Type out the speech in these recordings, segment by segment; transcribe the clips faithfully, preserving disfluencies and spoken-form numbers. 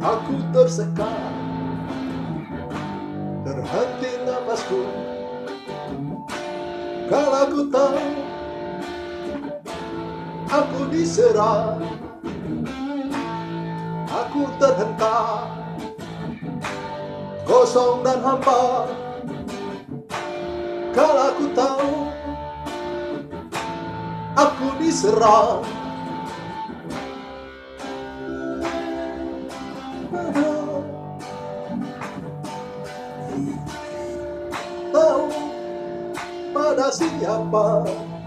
Aku tersekat, terhenti napasku, kalau ku tahu aku diserang. Aku terhentak, kosong dan hampa, kalau aku tahu aku diserang. Tahu pada siapa.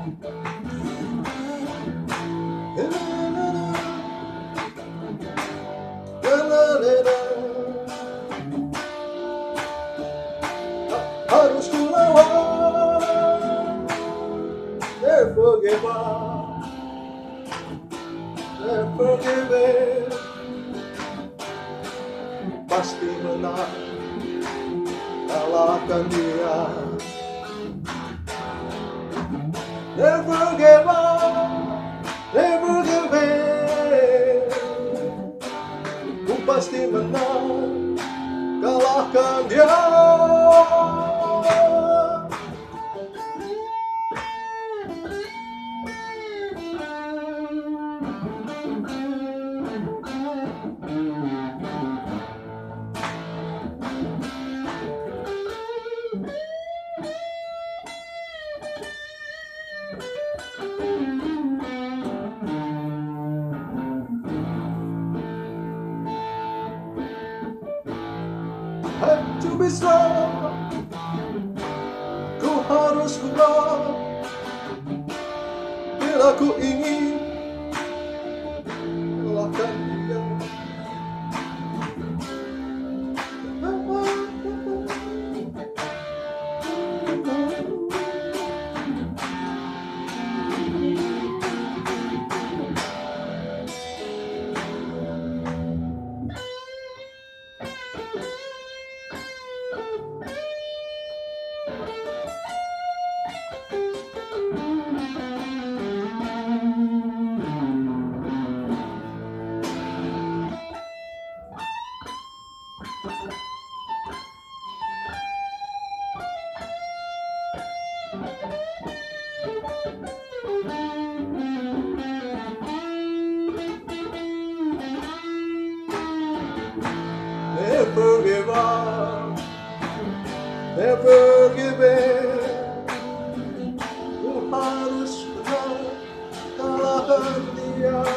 Harus ku lawan, never give up, never give in. Pasti menang, kalahkan dia. Never give up, never give in. Ku pasti menang, kalahkan dia. Have to be strong, ku harus kuat bila ku ingin kalahkan dia. Never give up, never give in. Ku harus menang, kalahkan dia.